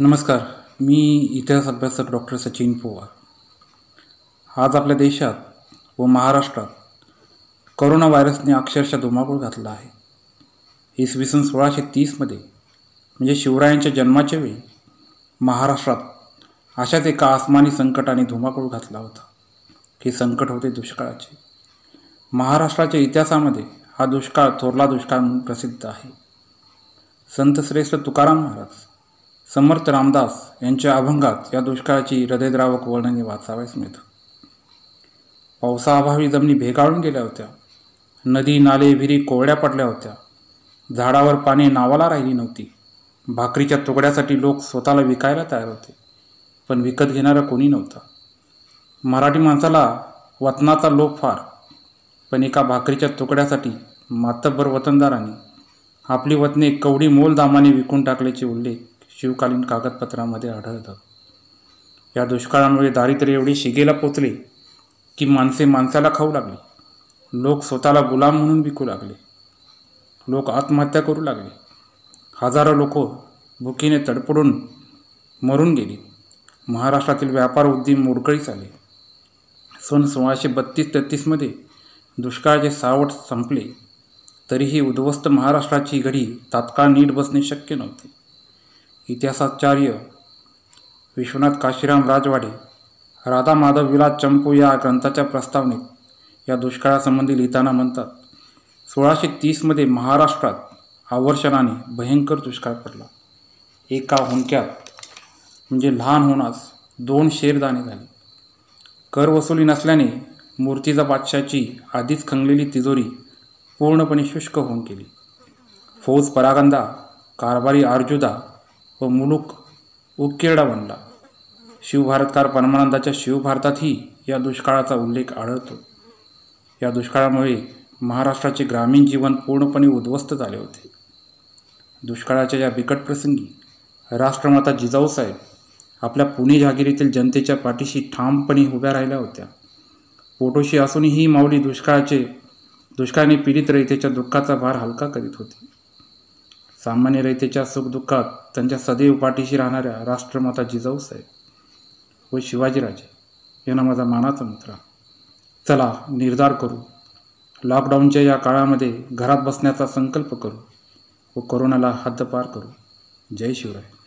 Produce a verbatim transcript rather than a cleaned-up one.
नमस्कार. मी इतिहास अभ्यासक डॉक्टर सचिन पवार. आज आपल्या देशात व महाराष्ट्रात कोरोना व्हायरसने अक्षरशः धुमाकूळ घातला आहे. इसवी सन सोळाशे तीसमध्ये म्हणजे शिवरायांच्या जन्माच्या वेळी महाराष्ट्रात अशाच एका आसमानी संकटाने धुमाकूळ घातला होता. हे संकट होते दुष्काळाचे. महाराष्ट्राच्या इतिहासामध्ये हा दुष्काळ थोरला दुष्काळ म्हणून प्रसिद्ध आहे. संत श्रेष्ठ तुकाराम महाराज, समर्थ रामदास यांच्या अभंगात या दुष्काळाची हृदयद्रावक वर्णने वाचावयास मिळतात. पावसाअभावी जमिनी भेगाळून गेल्या होत्या. नदी नाले विहिरी कोरड्या पडल्या होत्या. झाडावर पाने नावाला राहिली नव्हती. भाकरीच्या तुकड्यासाठी लोक स्वतःला विकायला तयार होते, पण विकत घेणारा कोणी नव्हता. मराठी माणसाला वतनाचा लोभ फार, पण एका भाकरीच्या तुकड्यासाठी मातब्बर वतनदारांनी आपली वतने कवडी मोल दामाने विकून टाकल्याचे उल्लेख शिवकालीन कागदपत्रामध्ये आढळतात. या दुष्काळामुळे दारिद्र्य एवढे शिगेला पोचले की माणसे माणसाला खाऊ लागली. लोक स्वतःला गुलाम म्हणून विकू लागले. लोक आत्महत्या करू लागले. हजारो लोक भुकीने तडपडून मरून गेली. महाराष्ट्रातील व्यापार उद्यम मोडकळीस आले. सन सोळाशे बत्तीस तेहतीसमध्ये दुष्काळाचे सावट संपले, तरीही उद्ध्वस्त महाराष्ट्राची घडी तात्काळ नीट बसणे शक्य नव्हते. इतिहासाचार्य विश्वनाथ काशीराम राजवाडे राधा माधव विलास चंपू या ग्रंथाच्या प्रस्तावनेत या दुष्काळासंबंधी लिहिताना म्हणतात, सोळाशे तीसमध्ये महाराष्ट्रात आवर्षणाने भयंकर दुष्काळ पडला. एका हुंक्यात म्हणजे लहान होण्यास दोन शेरदाणे झाले. कर वसुली नसल्याने मूर्तिजा बादशाची आधीच खंगलेली तिजोरी पूर्णपणे शुष्क होऊन गेली. फौज परागंदा, कारभारी आर्जुदा व मुलूक उकिरडा बनला. शिवभारतकार परमानंदाच्या शिवभारतातही या दुष्काळाचा उल्लेख आढळतो. या दुष्काळामुळे महाराष्ट्राचे ग्रामीण जीवन पूर्णपणे उद्ध्वस्त झाले होते. दुष्काळाच्या या बिकट प्रसंगी राष्ट्रमाता जिजाऊसाहेब आपल्या पुणे जहागिरीतील जनतेच्या पाठीशी ठामपणे उभ्या राहिल्या होत्या. पोटोशी असूनही माऊली दुष्काळाचे दुष्काळाने पीडित रयतेच्या दुःखाचा भार हलका करीत होती. सामान्य रयतेच्या सुखदुःखात त्यांच्या सदैव पाठीशी राहणाऱ्या राष्ट्रमाता जिजाऊसाहेब व शिवाजीराजे यांना माझा मानाचा मुजरा. चला निर्धार करू. लॉकडाऊनच्या या काळामध्ये घरात बसण्याचा संकल्प करू व कोरोनाला हद्दपार करू. जय शिवराय.